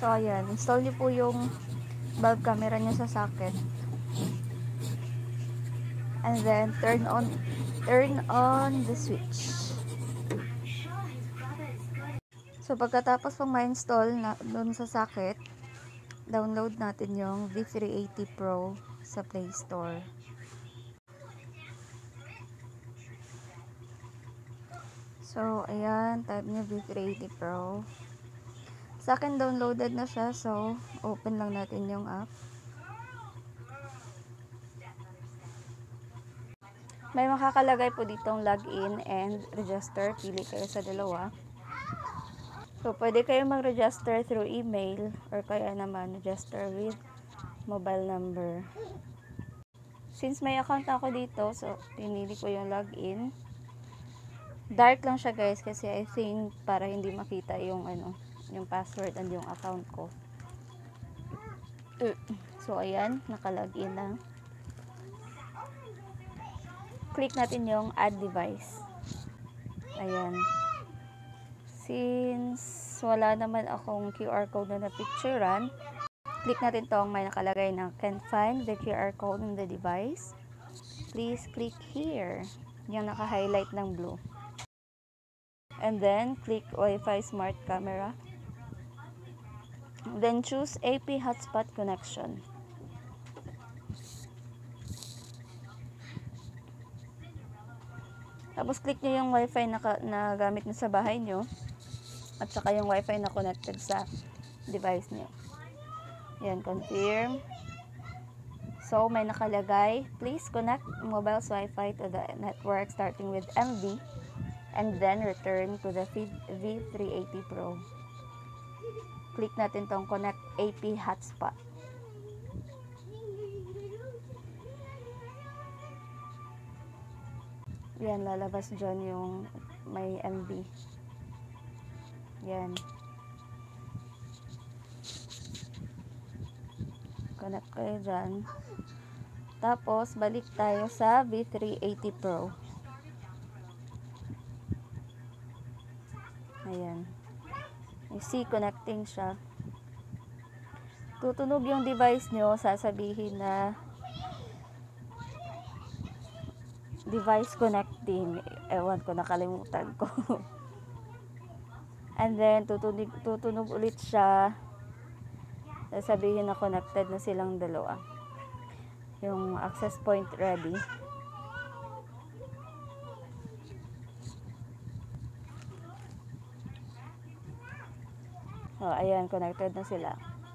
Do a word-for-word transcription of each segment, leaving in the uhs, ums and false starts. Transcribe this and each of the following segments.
So, ayan. Install nyo po yung bulb camera nyo sa socket. And then, turn on, turn on the switch. So, pagkatapos pong ma-install na doon sa socket, download natin yung V three eighty Pro sa Play Store. So, ayan, type nyo V three eighty Pro. Sa akin, downloaded na siya. So, open lang natin yung app. May makakalagay po ditong login and register. Pili kayo sa dalawa. So, pwede kayo mag-register through email or kaya naman register with mobile number. Since may account ako dito, so, pinili ko yung login. Dark lang siya guys kasi I think para hindi makita yung ano, yung password and yung account ko. So, ayan, naka-login lang. Click natin yung add device. Ayan. Since wala naman akong Q R code na na-picturean, click natin tong may nakalagay na can't find the Q R code in the device. Please click here. Yung naka-highlight ng blue. And then, click Wi-Fi Smart Camera. Then, choose A P Hotspot Connection. Tapos, click nyo yung Wi-Fi na, na gamit nyo sa bahay nyo. At saka yung Wi-Fi na connected sa device nyo. Yan, confirm. So, may nakalagay, please connect mobile's Wi-Fi to the network starting with M V. And then, return to the V three eighty Pro. Click natin tong Connect A P Hotspot. Yan, lalabas dyan yung may M V. Yan. Connect kayo dyan. Tapos, balik tayo sa V three eighty Pro. Ayan. You see, connecting siya. Tutunog yung device nyo, sasabihin na device connecting. Ewan ko, nakalimutan ko. And then, tutunog, tutunog ulit siya. Sasabihin na connected na silang dalawa. Yung access point ready. Oh, ayan, connected na sila.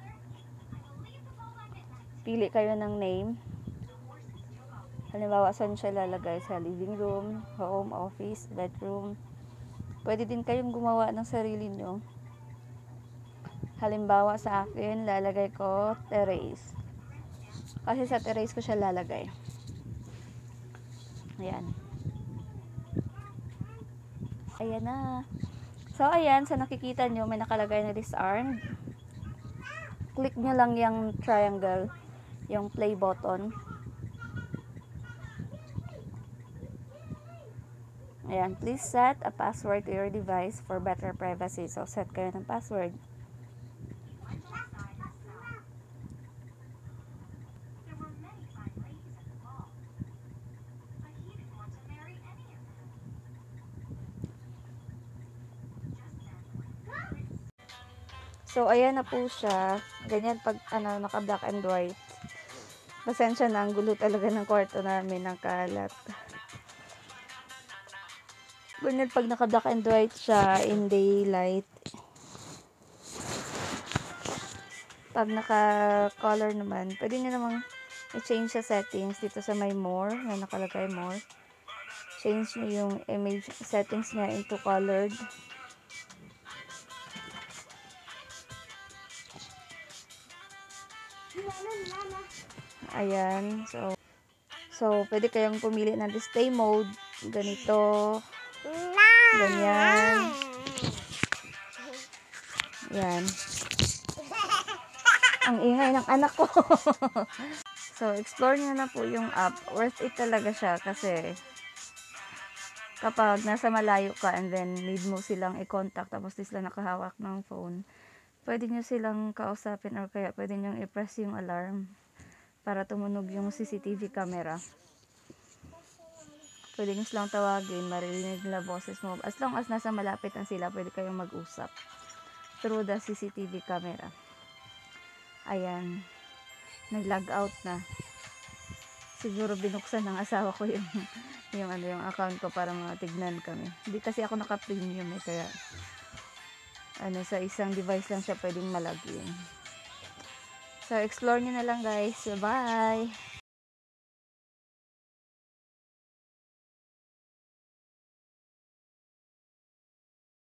Pili kayo ng name. Halimbawa, saan siya lalagay? Sa living room, home, office, bedroom. Pwede din kayong gumawa ng sarili nyo. Halimbawa, sa akin, lalagay ko terrace. Kasi sa terrace ko siya lalagay. Ayan. Ayan na. So, ayan, sa nakikita nyo, may nakalagay na disarmed. Click nyo lang yung triangle, yung play button. Ayan, please set a password to your device for better privacy. So, set kayo ng password. So, ayan na po siya. Ganyan pag, ano, naka black and white. Pasensya na, ang gulo talaga ng kwarto namin, ng kalat. Ganyan pag naka black and white siya, in daylight. Pag naka color naman, pwede nyo namang i-change sa settings dito sa may more, na nakalagay more. Change nyo yung image settings niya into colored. Ayan, so so pwede kayong pumili ng display mode, ganito, ganyan, yan. Ang ingay ng anak ko. So, explore nyo na po yung app. Worth it talaga siya kasi kapag nasa malayo ka and then need mo silang i-contact tapos di sila nakahawak ng phone, pwede nyo silang kausapin or kaya pwede nyo i-press yung alarm para tumunog yung C C T V camera. Pwede nyo silang tawagin, maririnig nila boses mo. As long as nasa malapit na sila, pwede kayong mag-usap through the C C T V camera. Ayan, nag-log out na. Siguro binuksan ng asawa ko yung yung ano yung account ko para matignan kami. Hindi kasi ako naka-premium eh, kaya ano, sa isang device lang siya pwedeng malagin. So explore nyo na lang guys. Bye.